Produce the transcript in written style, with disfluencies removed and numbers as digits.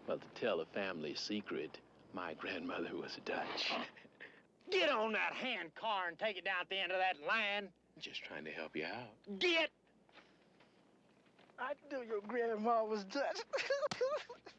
Well, to tell a family secret, my grandmother was Dutch. Get on that hand car and take it down at the end of that line. Just trying to help you out. Get! I knew your grandma was Dutch.